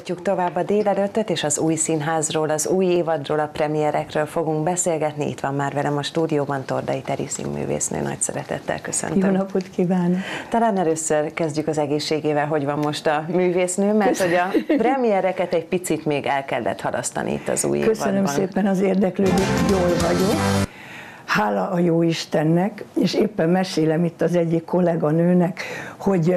Folytatjuk tovább a délelőttöt, és az új színházról, az új évadról, a premierekről fogunk beszélgetni. Itt van már velem a stúdióban Tordai Teri színművésznő. Nagy szeretettel köszöntöm. Jó napot kívánok! Talán először kezdjük az egészségével, hogy van most a művésznő, mert hogy a premiereket egy picit még el kellett halasztani itt az új évadban. Köszönöm szépen az érdeklődést, jól vagyok. Hála a jó Istennek, és éppen mesélem itt az egyik kolléganőnek, hogy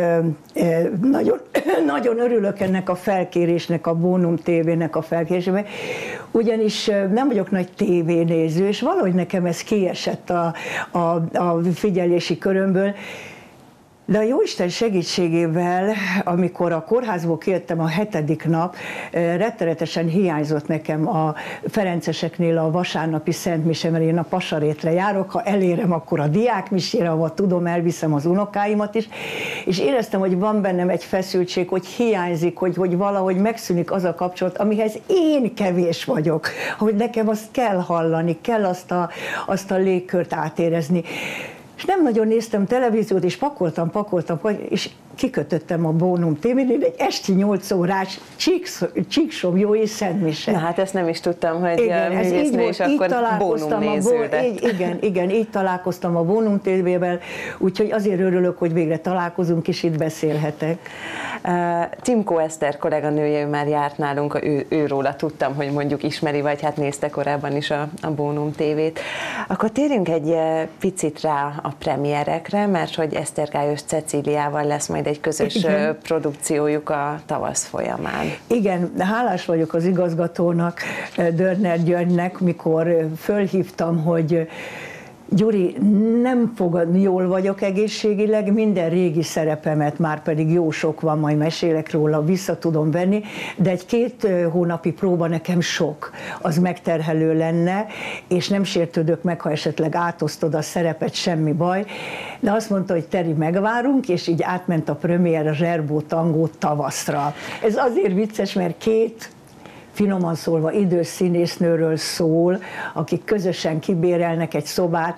nagyon örülök ennek a felkérésnek, a Bónum TV-nek a felkérésében, ugyanis nem vagyok nagy tévénéző, és valahogy nekem ez kiesett a figyelési körömből. De a Jóisten segítségével, amikor a kórházból kijöttem a 7. nap, rettenetesen hiányzott nekem a ferenceseknél a vasárnapi szentmise, mert én a Pasarétre járok, ha elérem, akkor a diákmisére, ahol tudom, elviszem az unokáimat is, és éreztem, hogy van bennem egy feszültség, hogy hiányzik, hogy valahogy megszűnik az a kapcsolat, amihez én kevés vagyok, hogy nekem azt kell hallani, kell azt a légkört átérezni. És nem nagyon néztem televíziót, és pakoltam, és kikötöttem a Bónum TV-nél egy esti 8 órás Csíksomlyó és szentmise. Na hát ezt nem is tudtam, hogy igen, ez így volt, és akkor Bónum néző lett. Igen, így találkoztam a Bónum TV-vel, úgyhogy azért örülök, hogy végre találkozunk, és itt beszélhetek. Cimkó Eszter kolléganője, ő már járt nálunk, őróla tudtam, hogy mondjuk ismeri, vagy hát nézte korábban is a Bónum TV-t. Akkor térjünk egy picit rá a premierekre, mert hogy Esztergályos Cecíliával lesz majd egy közös produkciójuk a tavasz folyamán. Igen, hálás vagyok az igazgatónak, Dörner Györgynek, mikor fölhívtam, hogy Gyuri, nem fogad, jól vagyok egészségileg, minden régi szerepemet, már pedig jó sok van, majd mesélek róla, vissza tudom venni, de egy 2 hónapi próba nekem sok, az megterhelő lenne, és nem sértődök meg, ha esetleg átosztod a szerepet, semmi baj, de azt mondta, hogy Teri, megvárunk, és így átment a premier a Zserbó tangó tavaszra. Ez azért vicces, mert 2 finoman szólva idős színésznőről szól, akik közösen kibérelnek egy szobát.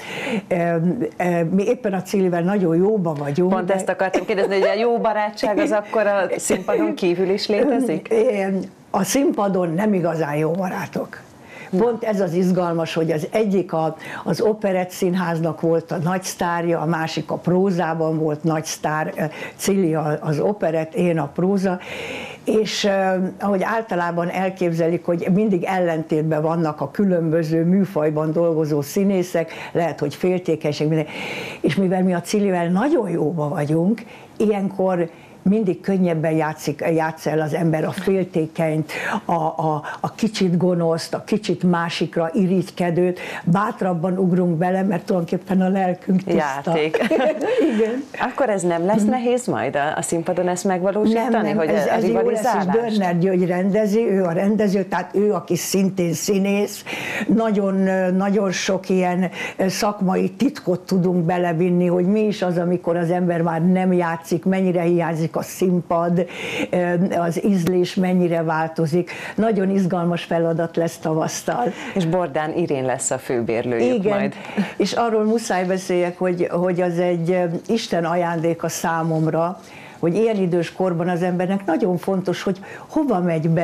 Mi éppen a Cilivel nagyon jóba vagyunk. Pont ezt akartam kérdezni, hogy a jó barátság az akkor a színpadon kívül is létezik? A színpadon nem igazán jó barátok. Pont ez az izgalmas, hogy az egyik az Operett Színháznak volt a nagy sztárja, a másik a prózában volt nagy sztár, Cili az operett, én a próza, és ahogy általában elképzelik, hogy mindig ellentétben vannak a különböző műfajban dolgozó színészek, lehet, hogy féltékenység, minden. És mivel mi a Cilivel nagyon jóba vagyunk, ilyenkor mindig könnyebben játsz el az ember a féltékenyt, a kicsit gonoszt, a kicsit másikra irigykedőt, bátrabban ugrunk bele, mert tulajdonképpen a lelkünk tiszta. Játék. Igen. Akkor ez nem lesz nehéz majd a színpadon ezt megvalósítani? Nem, ez jó lesz, és Dörner György rendezi, ő a rendező, tehát ő, aki szintén színész, nagyon sok ilyen szakmai titkot tudunk belevinni, hogy mi is az, amikor az ember már nem játszik, mennyire hiányzik a színpad, az ízlés mennyire változik. Nagyon izgalmas feladat lesz tavasztal. És Bordán Irén lesz a főbérlőjük. Igen, majd. És arról muszáj beszéljek, hogy az egy Isten ajándéka számomra, hogy ilyen idős korban az embernek nagyon fontos, hogy hova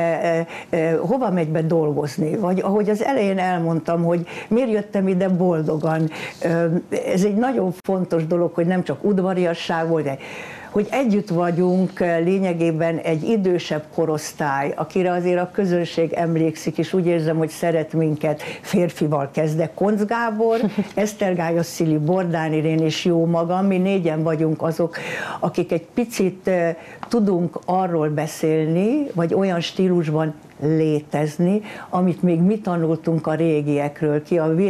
megy be dolgozni. Vagy ahogy az elején elmondtam, hogy miért jöttem ide boldogan. Ez egy nagyon fontos dolog, hogy nem csak udvariasság volt, de hogy együtt vagyunk lényegében egy idősebb korosztály, akire azért a közönség emlékszik, és úgy érzem, hogy szeret minket. Férfival kezdek, Koncz Gábor, Esztergályos Cili, Bordán Irén és jó magam, mi 4-en vagyunk azok, akik egy picit tudunk arról beszélni, vagy olyan stílusban létezni, amit még mi tanultunk a régiektől,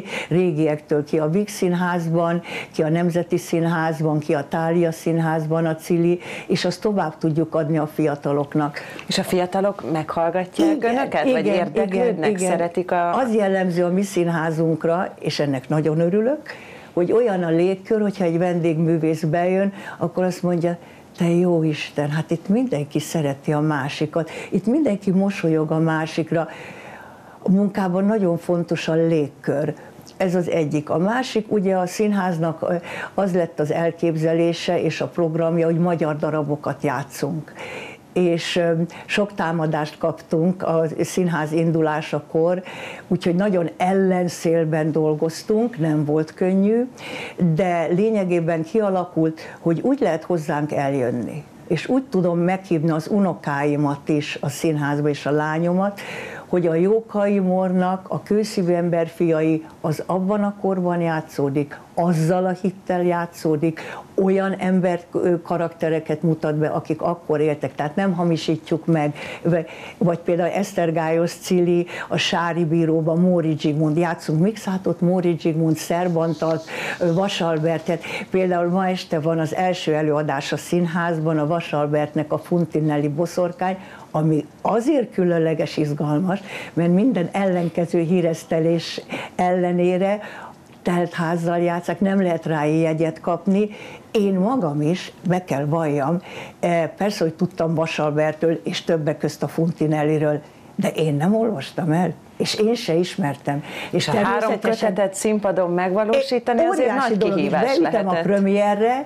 ki a Víg Színházban, ki a Nemzeti Színházban, ki a Thália Színházban, a Cili, és azt tovább tudjuk adni a fiataloknak. És a fiatalok meghallgatják önöket? Vagy érdeklődnek, szeretik Az jellemző a mi színházunkra, és ennek nagyon örülök, hogy olyan a légkör, hogyha egy vendégművész bejön, akkor azt mondja, te jó Isten, hát itt mindenki szereti a másikat, itt mindenki mosolyog a másikra. A munkában nagyon fontos a légkör. Ez az egyik. A másik, ugye a színháznak az lett az elképzelése és a programja, hogy magyar darabokat játszunk. és sok támadást kaptunk a színház indulásakor, úgyhogy nagyon ellenszélben dolgoztunk, nem volt könnyű, de lényegében kialakult, hogy úgy lehet hozzánk eljönni, és úgy tudom meghívni az unokáimat is a színházba és a lányomat, hogy a Jókai Mornak a Kőszívű ember fiai az abban a korban játszódik, azzal a hittel játszódik, olyan ember karaktereket mutat be, akik akkor éltek, tehát nem hamisítjuk meg, vagy például Esztergályos Cili, a Sári bíróban Móri Zsigmond, játszunk Mixátot, Móri Zsigmond, Szerbantat, Vasalbertet, például ma este van az első előadás a színházban, a Vasalbertnek a Funtinelli boszorkány, ami azért különleges, izgalmas, mert minden ellenkező híresztelés ellenére telt házzal játszák, nem lehet rá jegyet kapni. Én magam is, be kell valljam, persze, hogy tudtam Vasalbertől és többek közt a Funtinelliről, de én nem olvastam el, és én se ismertem. És a 3 kötetet színpadon megvalósítani azért nagy kihívás lehetett. Beütem a premierre,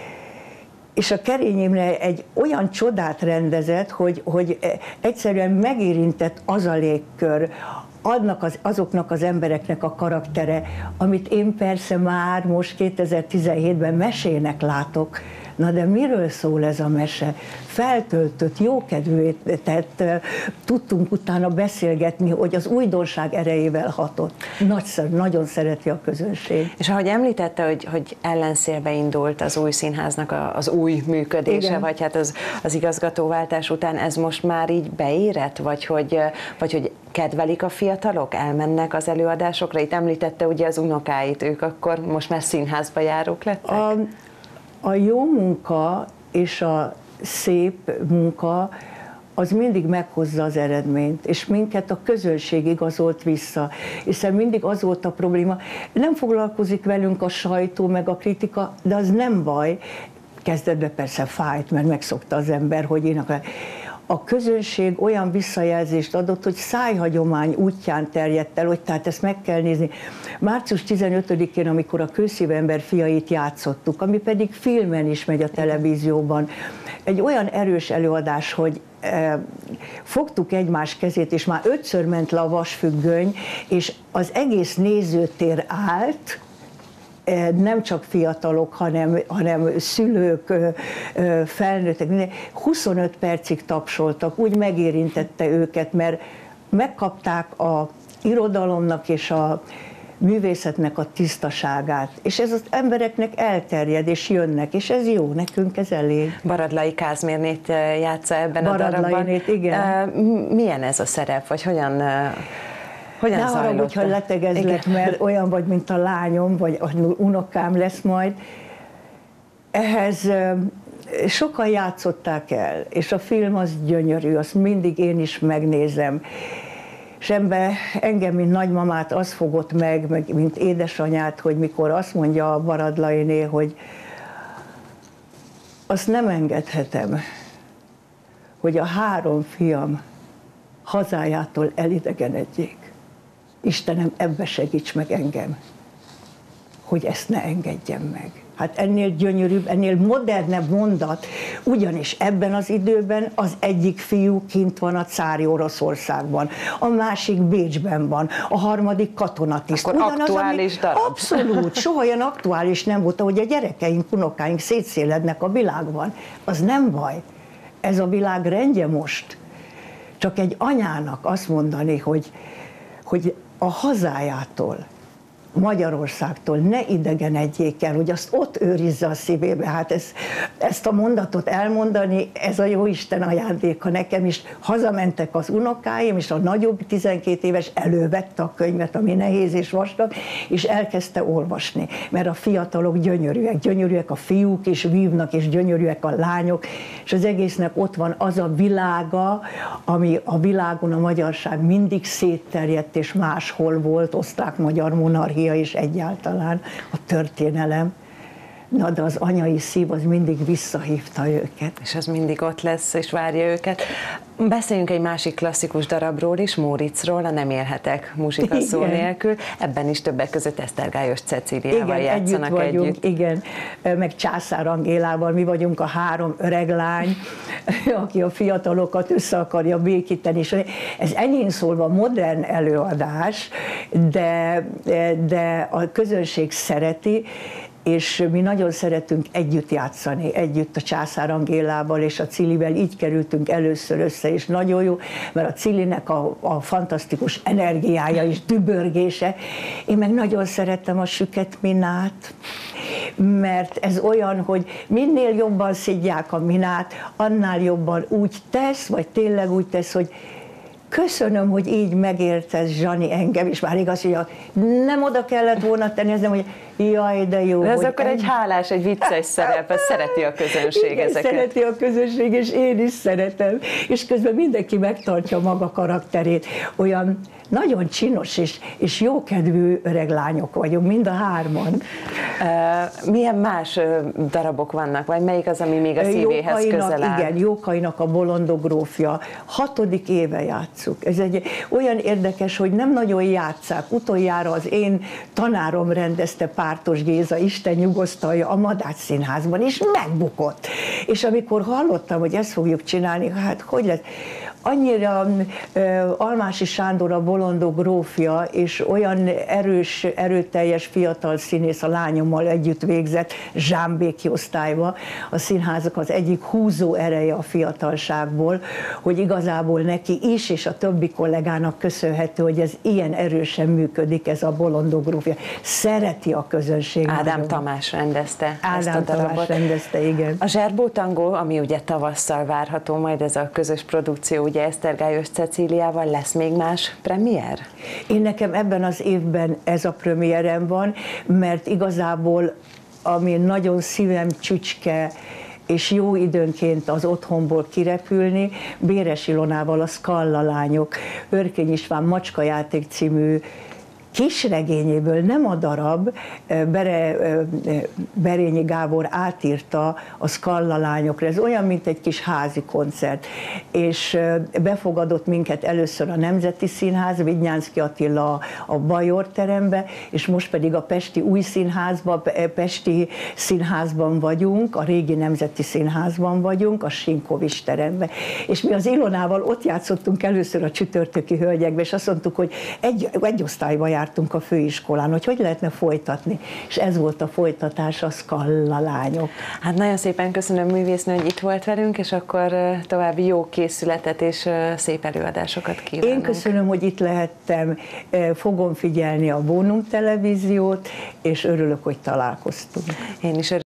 és a Kerény Imre egy olyan csodát rendezett, hogy egyszerűen megérintett az a légkör, azoknak az embereknek a karaktere, amit én persze már most 2017-ben mesének látok. Na de miről szól ez a mese? Feltöltött, jókedvűt tett, tudtunk utána beszélgetni, hogy az újdonság erejével hatott. Nagyszerű, nagyon szereti a közönség. És ahogy említette, hogy ellenszélbe indult az új színháznak az új működése, igen, vagy hát az igazgatóváltás után, ez most már így beérett, vagy hogy kedvelik a fiatalok, elmennek az előadásokra? Itt említette ugye az unokáit, ők akkor most már színházba járók lettek? A jó munka és a szép munka az mindig meghozza az eredményt, és minket a közönség igazolt vissza, hiszen mindig az volt a probléma, nem foglalkozik velünk a sajtó meg a kritika, de az nem baj, kezdetben persze fájt, mert megszokta az ember, hogy én a közönség olyan visszajelzést adott, hogy szájhagyomány útján terjedt el, hogy tehát ezt meg kell nézni. Március 15-én, amikor a Kőszívű ember fiait játszottuk, ami pedig filmen is megy a televízióban, egy olyan erős előadás, hogy fogtuk egymás kezét, és már 5-ször ment le a vasfüggöny, és az egész nézőtér állt, nem csak fiatalok, hanem szülők, felnőttek, 25 percig tapsoltak, úgy megérintette őket, mert megkapták a irodalomnak és a művészetnek a tisztaságát, és ez az embereknek elterjed, és jönnek, és ez jó, nekünk ez elég. Baradlai Kázmérnét játsza ebben a darabban. Baradlainét, igen. Milyen ez a szerep, vagy hogyan ne haragudj, hogy letegezlek, mert olyan vagy, mint a lányom, vagy a unokám lesz majd. Ehhez sokan játszották el, és a film az gyönyörű, azt mindig én is megnézem. És engem, mint nagymamát az fogott meg mint édesanyát, hogy mikor azt mondja a Baradlainé, hogy azt nem engedhetem, hogy a 3 fiam hazájától elidegenedjék. Istenem, ebbe segíts meg engem, hogy ezt ne engedjem meg. Hát ennél gyönyörűbb, ennél modernebb mondat, ugyanis ebben az időben az egyik fiú kint van a cári Oroszországban, a másik Bécsben van, a harmadik katonatiszt. Akkor aktuális darab. Abszolút, soha olyan aktuális nem volt, hogy a gyerekeink, unokáink szétszélednek a világban. Az nem baj. Ez a világ rendje most. Csak egy anyának azt mondani, hogy a hazájától, Magyarországtól ne idegenedjék el, hogy azt ott őrizze a szívébe. Hát ezt a mondatot elmondani, ez a jóisten ajándéka nekem is. Hazamentek az unokáim, és a nagyobb 12 éves elővette a könyvet, ami nehéz és vastag, és elkezdte olvasni. Mert a fiatalok gyönyörűek a fiúk, és vívnak, és gyönyörűek a lányok, és az egésznek ott van az a világa, ami a világon a magyarság mindig szétterjedt, és máshol volt, osztrák-magyar monarchia, és egyáltalán a történelem. na de az anyai szív az mindig visszahívta őket. És az mindig ott lesz, és várja őket. Beszéljünk egy másik klasszikus darabról is, Móriczról, a Nem élhetek muzsika szó nélkül. Ebben is többek között Esztergályos Cecíliával játszanak együtt. Igen, meg Császár Angélával, mi vagyunk a 3 öreg lány, aki a fiatalokat össze akarja békíteni. És ez enyhén szólva modern előadás, de a közönség szereti, és mi nagyon szeretünk együtt játszani, együtt a Császár Angélával és a Cilivel, így kerültünk először össze, és nagyon jó, mert a Cilinek a fantasztikus energiája és dübörgése. Én meg nagyon szerettem a Süket Minát, mert ez olyan, hogy minél jobban szidják a Minát, annál jobban úgy tesz, vagy tényleg úgy tesz, hogy köszönöm, hogy így megértesz, Zsani, engem, és már igaz, hogy nem oda kellett volna tenni, ez nem, hogy jaj, de jó. De ez akkor egy hálás, egy vicces szerep, ez szereti a közönség. Igen, ezeket. Szereti a közönség, és én is szeretem. És közben mindenki megtartja maga karakterét. Olyan nagyon csinos és jókedvű öreg lányok vagyunk, mind a 3-an. Milyen más darabok vannak, vagy melyik az, ami még a szívéhez közel áll? Igen, Jókainak a Bolondok grófja. 6. éve játsszuk. Ez egy olyan érdekes, hogy nem nagyon játsszák. Utoljára az én tanárom rendezte, Pártos Géza, Isten nyugosztalja, a Madács Színházban, és megbukott. És amikor hallottam, hogy ezt fogjuk csinálni, hát hogy lesz? Annyira Almási Sándor a Bolondok grófja, és olyan erős, erőteljes fiatal színész, a lányommal együtt végzett zsámbéki osztályba, a színházak az egyik húzó ereje a fiatalságból, hogy igazából neki is, és a többi kollégának köszönhető, hogy ez ilyen erősen működik, ez a Bolondok grófja. Szereti a közönség. Ádám nagyon. Tamás rendezte Ádám ezt a darabot. Tamás rendezte, igen. A Zserbó tangó, ami ugye tavasszal várható, majd ez a közös produkció, ugye Esztergályos Cecíliával, lesz még más premier? Én nekem ebben az évben ez a premierem van, mert igazából ami nagyon szívem csücske, és jó időnként az otthonból kirepülni, Béres Ilonával a Skalla lányok, Örkény István Macskajáték című kisregényéből, nem a darab, Berényi Gábor átírta a Skalla lányokra. Ez olyan, mint egy kis házi koncert. És befogadott minket először a Nemzeti Színház, Vidnyánszky Attila a Bajor terembe, és most pedig a Pesti Új Színházban, Pesti Színházban vagyunk, a régi Nemzeti Színházban vagyunk, a Sinkovics terembe. És mi az Ilonával ott játszottunk először a Csütörtöki Hölgyekbe, és azt mondtuk, hogy egy osztályba jártunk a főiskolán, hogy lehetne folytatni. És ez volt a folytatás, a Skalla lányok. Hát nagyon szépen köszönöm, művésznő, hogy itt volt velünk, és akkor további jó készületet és szép előadásokat kívánunk. Én köszönöm, hogy itt lehettem, fogom figyelni a Bónum televíziót, és örülök, hogy találkoztunk. Én is örülök.